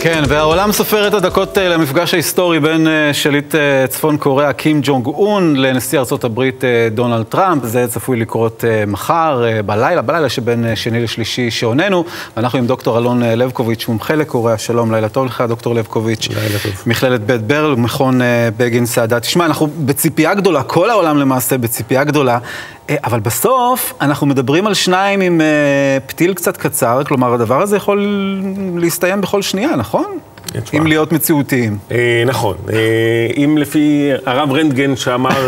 כן, והעולם סופר את הדקות למפגש ההיסטורי בין שליט צפון קוריאה קים ג'ונג און לנשיא ארצות הברית דונלד טראמפ. זה צפוי לקרות מחר בלילה שבין שני לשלישי שעוננו. ואנחנו עם דוקטור אלון לבקוביץ', מומחה לקוריאה. שלום, לילה טוב לך, דוקטור לבקוביץ'. לילה טוב. מכללת בית ברל, מכון בגין סעדה. תשמע, אנחנו בציפייה גדולה, כל העולם למעשה בציפייה גדולה, אבל בסוף אנחנו מדברים על שניים עם פתיל קצת קצר, כלומר הדבר הזה יכול להסתיים בכל שנייה, נכון? אם להיות מציאותיים. נכון. אם לפי הרב רנטגן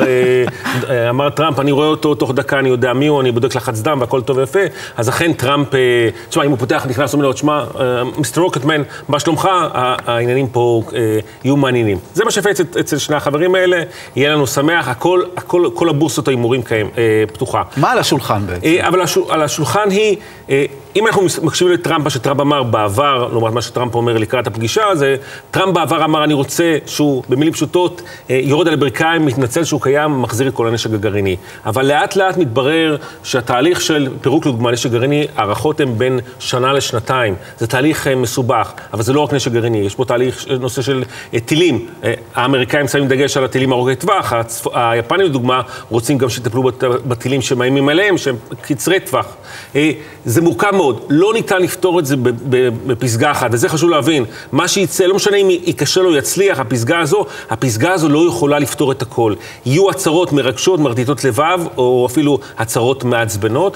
שאמר טראמפ, אני רואה אותו תוך דקה, אני יודע מי הוא, אני בודק לחץ דם והכל טוב ויפה, אז אכן טראמפ, תשמע, אם הוא פותח, נכנס לו מילות, תשמע, מיסטר רוקטמן, מה שלומך? העניינים פה יהיו מעניינים. זה מה שיפה אצל שני החברים האלה, יהיה לנו שמח, כל הבורסות ההימורים פתוחה. מה על השולחן בעצם? אבל על השולחן היא, אם אנחנו מקשיבים לטראמפ, מה שטראמפ אמר בעבר, לעומת מה שטראמפ אומר לקראת הפגישה, זה טראמפ בעבר אמר, אני רוצה שהוא במילים פשוטות יורד על הברכיים, מתנצל שהוא קיים, מחזיר את כל הנשק הגרעיני. אבל לאט לאט מתברר שהתהליך של פירוק לדוגמה נשק גרעיני, הערכות הן בין שנה לשנתיים. זה תהליך מסובך, אבל זה לא רק נשק גרעיני, יש פה תהליך, נושא של טילים. האמריקאים שמים דגש על הטילים ארוכי טווח, היפנים לדוגמה רוצים גם שיטפלו בטילים שמאיימים עליהם, שהם קצרי טווח. זה מורכב מאוד, לא ניתן לפתור את זה בפסגה אחת, וזה חשוב להבין. מה שיצא, לא משנה אם יקשה לו יצליח, הפסגה הזו לא יכולה לפתור את הכל. יהיו הצהרות מרגשות, מרטיטות לבב, או אפילו הצהרות מעצבנות.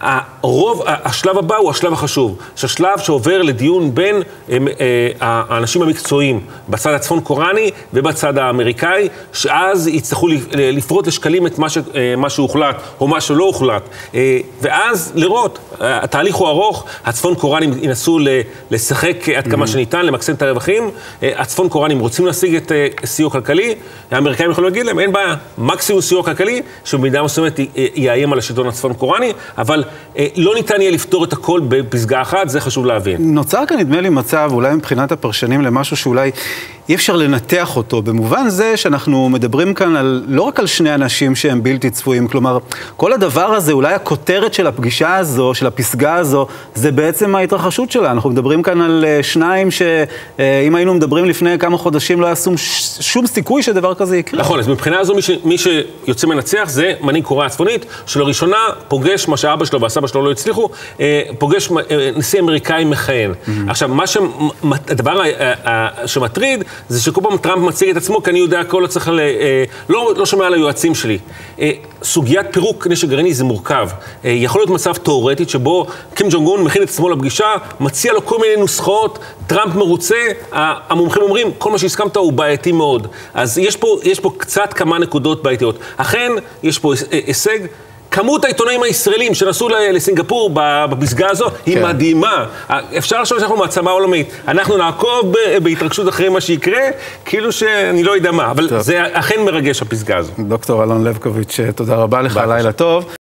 השלב הבא הוא השלב החשוב, שהשלב שעובר לדיון בין האנשים המקצועיים, בצד הצפון קוריאני ובצד האמריקאי, שאז יצטרכו לפרוט לשקלים את מה שהוחלט, או מה שלא הוחלט. ואז לראות, התהליך הוא ארוך, הצפון קוריאנים ינסו לשחק עד כמה שניתן, למקסם את הרווחים, הצפון קוריאנים רוצים להשיג את סיוע כלכלי, האמריקאים יכולים להגיד להם, אין בעיה, מקסימום סיוע כלכלי, שבמידה מסוימת יאיים על השלטון הצפון קוריאני, אבל לא ניתן יהיה לפתור את הכל בפסגה אחת, זה חשוב להבין. נוצר כאן נדמה לי מצב, אולי מבחינת הפרשנים למשהו שאולי אי אפשר לנתח אותו, במובן זה שאנחנו מדברים כאן לא רק על שני אנשים שהם בלתי צפויים, כלומר, כל הדבר הזה, אולי הכותרת של הפגישה הזו, של הפסגה הזו, זה בעצם ההתרחשות שלה. אנחנו מדברים כאן על שניים שאם היינו מדברים לפני כמה חודשים, לא היה שום סיכוי שדבר כזה יקרה. נכון, אז מבחינה הזו, מי שיוצא מנצח זה מנהיג קוריאה הצפונית, שלראשונה פוגש מה שאבא שלו והסבא שלו לא הצליחו, פוגש נשיא אמריקאי מכהן. עכשיו, הדבר שמטריד, זה שכל פעם טראמפ מציג את עצמו, כי אני יודע הכל, לא שומע על היועצים שלי. סוגיית פירוק נשק גרעיני זה מורכב. יכול להיות מצב תיאורטי שבו קים ג'ונג און מכין את עצמו לפגישה, מציע לו כל מיני נוסחאות, טראמפ מרוצה, המומחים אומרים, כל מה שהסכמת הוא בעייתי מאוד. אז יש פה קצת כמה נקודות בעייתיות. אכן, יש פה הישג, כמות העיתונאים הישראלים שנסעו לסינגפור בפסגה הזו היא מדהימה. אפשר לחשוב שאנחנו מעצמה עולמית. אנחנו נעקוב בהתרגשות אחרי מה שיקרה, כאילו שאני לא יודע מה, אבל זה אכן מרגש הפסגה הזו. דוקטור אלון לבקוביץ', תודה רבה לך, לילה טוב.